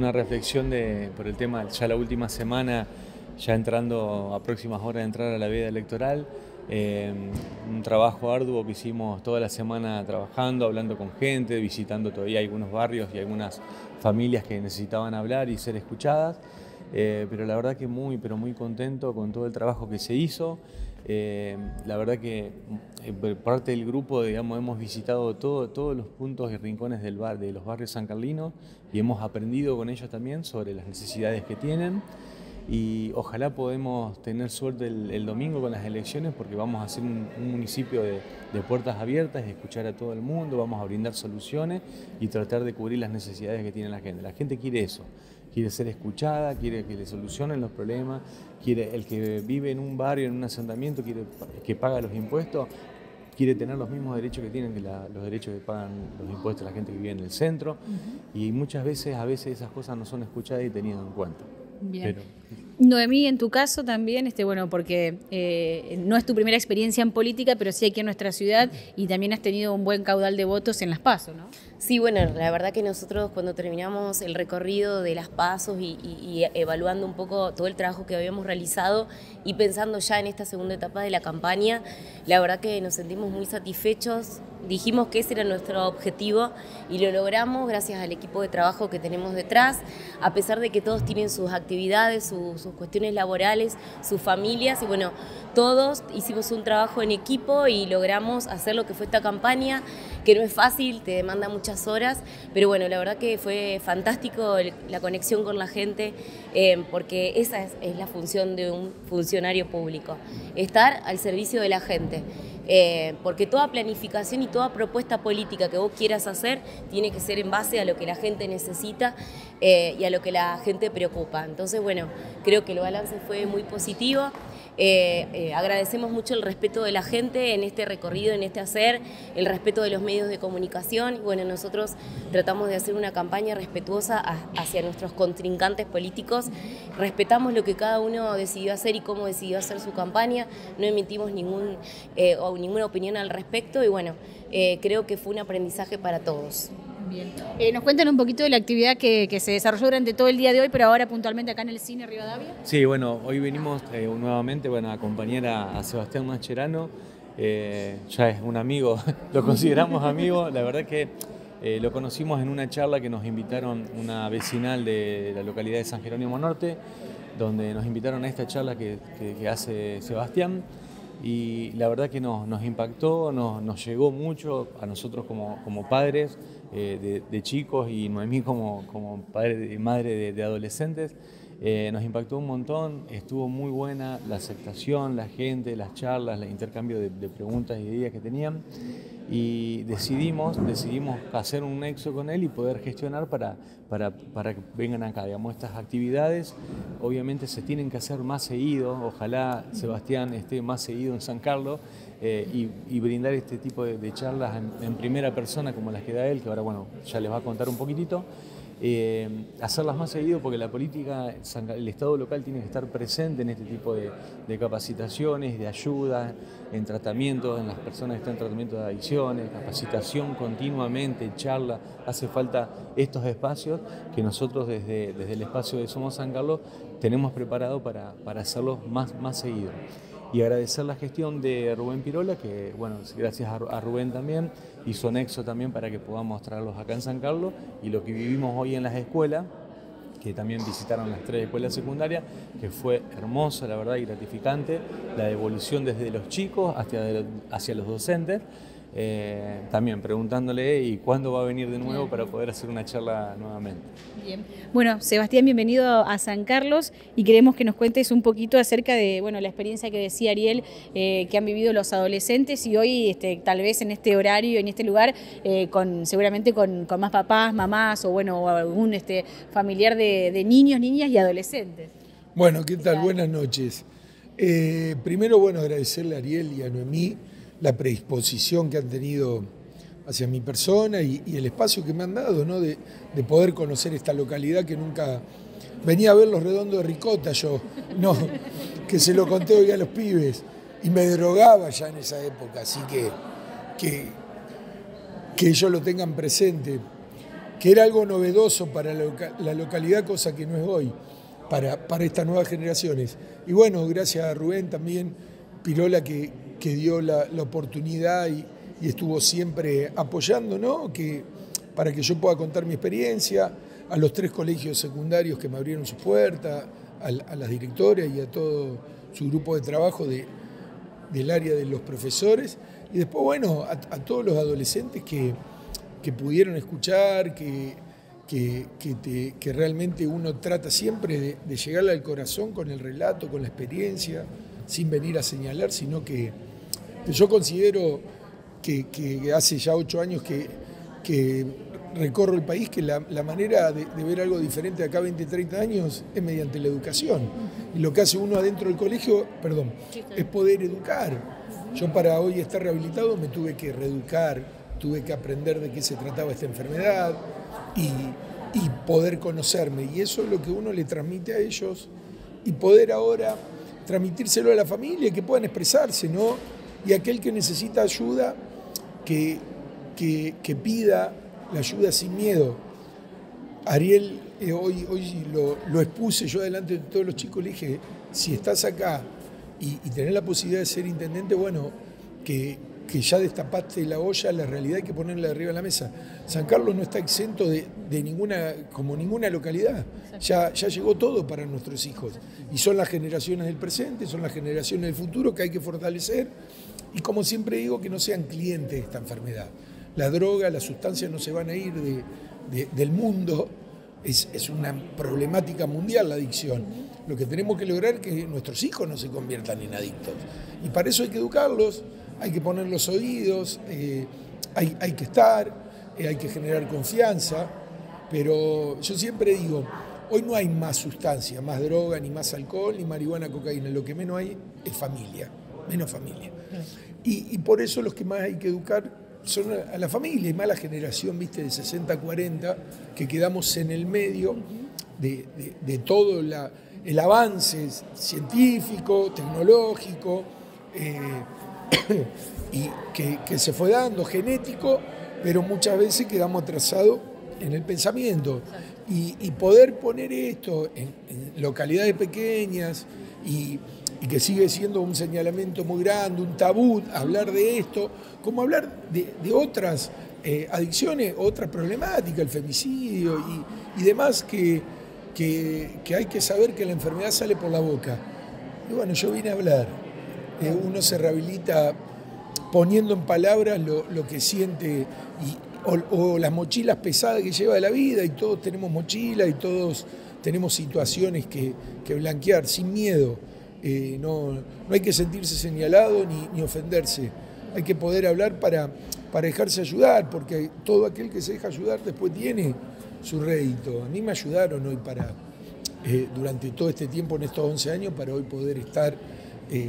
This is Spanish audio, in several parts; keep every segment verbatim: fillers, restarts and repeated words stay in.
Una reflexión de, por el tema, ya la última semana, ya entrando a próximas horas de entrar a la veda electoral, eh, un trabajo arduo que hicimos toda la semana trabajando, hablando con gente, visitando todavía algunos barrios y algunas familias que necesitaban hablar y ser escuchadas, eh, pero la verdad que muy, pero muy contento con todo el trabajo que se hizo. Eh, la verdad que eh, por parte del grupo, digamos, hemos visitado todo, todos los puntos y rincones del bar, de los barrios sancarlinos, y hemos aprendido con ellos también sobre las necesidades que tienen, y ojalá podemos tener suerte el, el domingo con las elecciones, porque vamos a hacer un, un municipio de, de puertas abiertas, de escuchar a todo el mundo, vamos a brindar soluciones y tratar de cubrir las necesidades que tiene la gente. La gente quiere eso. Quiere ser escuchada, quiere que le solucionen los problemas, quiere el que vive en un barrio, en un asentamiento, quiere que paga los impuestos, quiere tener los mismos derechos que tienen que la, los derechos que pagan los impuestos la gente que vive en el centro. Uh-huh. Y muchas veces, a veces esas cosas no son escuchadas y tenidas en cuenta. Bien. Pero, Noemí, en tu caso también, este, bueno, porque eh, no es tu primera experiencia en política, pero sí aquí en nuestra ciudad, y también has tenido un buen caudal de votos en las PASO, ¿no? Sí, bueno, la verdad que nosotros cuando terminamos el recorrido de las PASO y, y, y evaluando un poco todo el trabajo que habíamos realizado y pensando ya en esta segunda etapa de la campaña, la verdad que nos sentimos muy satisfechos. Dijimos que ese era nuestro objetivo y lo logramos gracias al equipo de trabajo que tenemos detrás, a pesar de que todos tienen sus actividades, sus, sus cuestiones laborales, sus familias, y bueno, todos hicimos un trabajo en equipo y logramos hacer lo que fue esta campaña, que no es fácil, te demanda muchas horas, pero bueno, la verdad que fue fantástico el, la conexión con la gente, eh, porque esa es, es la función de un funcionario público, estar al servicio de la gente. Eh, porque toda planificación y toda propuesta política que vos quieras hacer tiene que ser en base a lo que la gente necesita eh, y a lo que la gente preocupa. Entonces, bueno, creo que el balance fue muy positivo. Eh, eh, agradecemos mucho el respeto de la gente en este recorrido, en este hacer, el respeto de los medios de comunicación. Y bueno, nosotros tratamos de hacer una campaña respetuosa a, hacia nuestros contrincantes políticos. Respetamos lo que cada uno decidió hacer y cómo decidió hacer su campaña. No emitimos ningún, eh, o ninguna opinión al respecto y bueno, eh, creo que fue un aprendizaje para todos. Bien. Eh, ¿Nos cuentan un poquito de la actividad que, que se desarrolló durante todo el día de hoy, pero ahora puntualmente acá en el Cine Rivadavia? Sí, bueno, hoy venimos eh, nuevamente bueno, a acompañar a, a Sebastián Mascherano, eh, ya es un amigo, lo consideramos amigo, la verdad que eh, lo conocimos en una charla que nos invitaron una vecinal de la localidad de San Jerónimo Norte, donde nos invitaron a esta charla que, que, que hace Sebastián. Y la verdad que nos, nos impactó, nos, nos llegó mucho a nosotros como, como padres eh, de, de chicos y Noemí como, como padre y madre de, de adolescentes. Eh, nos impactó un montón, estuvo muy buena la aceptación, la gente, las charlas, el intercambio de, de preguntas y ideas que tenían. Y decidimos, decidimos hacer un nexo con él y poder gestionar para, para, para que vengan acá. Digamos, estas actividades obviamente se tienen que hacer más seguido, ojalá Sebastián esté más seguido en San Carlos eh, y, y brindar este tipo de, de charlas en, en primera persona como las que da él, que ahora bueno, ya les va a contar un poquitito. Eh, hacerlas más seguido porque la política, el Estado local tiene que estar presente en este tipo de, de capacitaciones, de ayuda, en tratamientos, en las personas que están en tratamiento de adicciones, capacitación continuamente, charla, hace falta estos espacios que nosotros desde, desde el espacio de Somos San Carlos tenemos preparado para, para hacerlos más, más seguido. Y agradecer la gestión de Rubén Pirola, que bueno, gracias a Rubén también, hizo nexo también para que podamos traerlos acá en San Carlos, y lo que vivimos hoy en las escuelas, que también visitaron las tres escuelas secundarias, que fue hermoso, la verdad, y gratificante, la devolución desde los chicos hacia, hacia los docentes, eh, también preguntándole y cuándo va a venir de nuevo para poder hacer una charla nuevamente. Bien. Bueno, Sebastián, bienvenido a San Carlos y queremos que nos cuentes un poquito acerca de bueno, la experiencia que decía Ariel, eh, que han vivido los adolescentes y hoy este, tal vez en este horario, en este lugar, eh, con, seguramente con, con más papás, mamás o bueno, algún este, familiar de, de niños, niñas y adolescentes. Bueno, ¿qué tal? Buenas noches. Eh, primero, bueno, agradecerle a Ariel y a Noemí la predisposición que han tenido hacia mi persona y, y el espacio que me han dado, ¿no? de, de poder conocer esta localidad que nunca venía a ver los redondos de ricota yo, no, que se lo conté hoy a los pibes y me drogaba ya en esa época, así que, que, que ellos lo tengan presente. que era algo novedoso para la, loca, la localidad, cosa que no es hoy, para, para estas nuevas generaciones. Y bueno, gracias a Rubén también, Pirola, que, que dio la, la oportunidad y, y estuvo siempre apoyando, ¿no? Que, para que yo pueda contar mi experiencia, a los tres colegios secundarios que me abrieron sus puertas, a, a las directoras y a todo su grupo de trabajo de, del área de los profesores, y después, bueno, a, a todos los adolescentes que, que pudieron escuchar, que, que, que, te, que realmente uno trata siempre de, de llegarle al corazón con el relato, con la experiencia, sin venir a señalar, sino que, que yo considero que, que hace ya ocho años que, que recorro el país, que la, la manera de, de ver algo diferente de acá a veinte, treinta años es mediante la educación. Y lo que hace uno adentro del colegio, perdón, es poder educar. Yo para hoy estar rehabilitado me tuve que reeducar, tuve que aprender de qué se trataba esta enfermedad y, y poder conocerme. Y eso es lo que uno le transmite a ellos y poder ahora transmitírselo a la familia y que puedan expresarse, ¿no? Y aquel que necesita ayuda, que, que, que pida la ayuda sin miedo. Ariel, eh, hoy, hoy lo, lo expuse yo delante de todos los chicos, le dije, si estás acá y, y tenés la posibilidad de ser intendente, bueno, que, que ya destapaste la olla, la realidad hay que ponerla arriba de la mesa. San Carlos no está exento de, de ninguna, como ninguna localidad, ya, ya llegó todo para nuestros hijos. Y son las generaciones del presente, son las generaciones del futuro que hay que fortalecer. Y como siempre digo, que no sean clientes de esta enfermedad. La droga, las sustancias no se van a ir de, de, del mundo, es, es una problemática mundial la adicción. Lo que tenemos que lograr es que nuestros hijos no se conviertan en adictos. Y para eso hay que educarlos, hay que poner los oídos, eh, hay, hay que estar, eh, hay que generar confianza, pero yo siempre digo, hoy no hay más sustancia, más droga, ni más alcohol, ni marihuana, cocaína, lo que menos hay es familia, menos familia. Y, y por eso los que más hay que educar son a la familia, y más la generación, viste, de sesenta a cuarenta, que quedamos en el medio de, de, de todo la, el avance científico, tecnológico, eh, y que, que se fue dando, genético, pero muchas veces quedamos atrasados en el pensamiento. Y, y poder poner esto en, en localidades pequeñas y, y que sigue siendo un señalamiento muy grande, un tabú, hablar de esto, como hablar de, de otras eh, adicciones, otras problemáticas, el femicidio y, y demás, que, que, que hay que saber que la enfermedad sale por la boca. Y bueno, yo vine a hablar. Eh, uno se rehabilita poniendo en palabras lo, lo que siente y, o, o las mochilas pesadas que lleva de la vida, y todos tenemos mochilas y todos tenemos situaciones que, que blanquear sin miedo. Eh, no, no hay que sentirse señalado ni, ni ofenderse, hay que poder hablar para, para dejarse ayudar, porque todo aquel que se deja ayudar después tiene su rédito. A mí me ayudaron hoy para, eh, durante todo este tiempo, en estos once años, para hoy poder estar eh,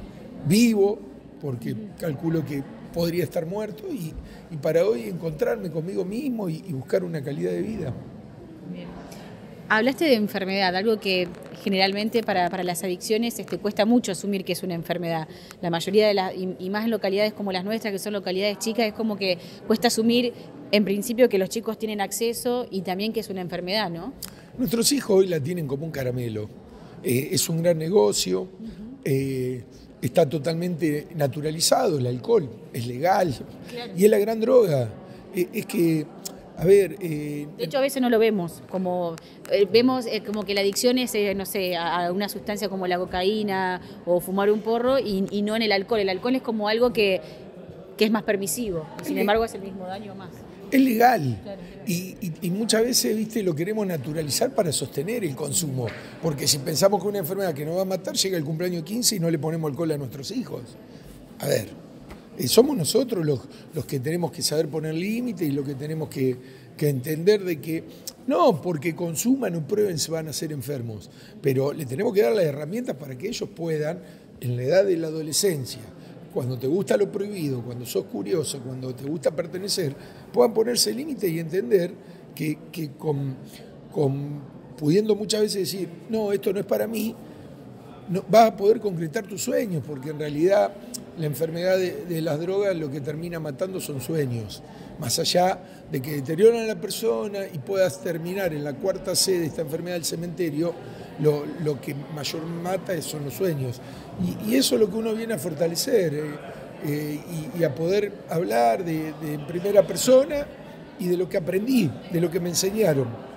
vivo, porque calculo que podría estar muerto, y, y para hoy encontrarme conmigo mismo y, y buscar una calidad de vida. Bien. Hablaste de enfermedad, algo que generalmente para, para las adicciones este, cuesta mucho asumir que es una enfermedad. La mayoría de las, y, y más en localidades como las nuestras, que son localidades chicas, es como que cuesta asumir en principio que los chicos tienen acceso y también que es una enfermedad, ¿no? Nuestros hijos hoy la tienen como un caramelo. Eh, es un gran negocio, uh-huh. eh, está totalmente naturalizado, el alcohol es legal, claro. Y es la gran droga. Eh, es que... A ver, eh, de hecho, a veces no lo vemos, como eh, vemos eh, como que la adicción es, eh, no sé, a, a una sustancia como la cocaína o fumar un porro y, y no en el alcohol. El alcohol es como algo que, que es más permisivo, y sin embargo es el mismo daño más. Es legal, claro, y, y, y muchas veces, viste, lo queremos naturalizar para sostener el consumo, porque si pensamos que una enfermedad que nos va a matar, llega el cumpleaños quince y no le ponemos alcohol a nuestros hijos. A ver... Somos nosotros los, los que tenemos que saber poner límites y los que tenemos que, que entender de que no porque consuman o prueben se van a hacer enfermos, pero le tenemos que dar las herramientas para que ellos puedan, en la edad de la adolescencia, cuando te gusta lo prohibido, cuando sos curioso, cuando te gusta pertenecer, puedan ponerse límites y entender que, que con, con, pudiendo muchas veces decir, no, esto no es para mí, no, vas a poder concretar tus sueños, porque en realidad la enfermedad de, de las drogas lo que termina matando son sueños. Más allá de que deterioran a la persona y puedas terminar en la cuarta C de esta enfermedad del cementerio, lo, lo que mayor mata son los sueños. Y, y eso es lo que uno viene a fortalecer eh, eh, y, y a poder hablar de, de primera persona y de lo que aprendí, de lo que me enseñaron.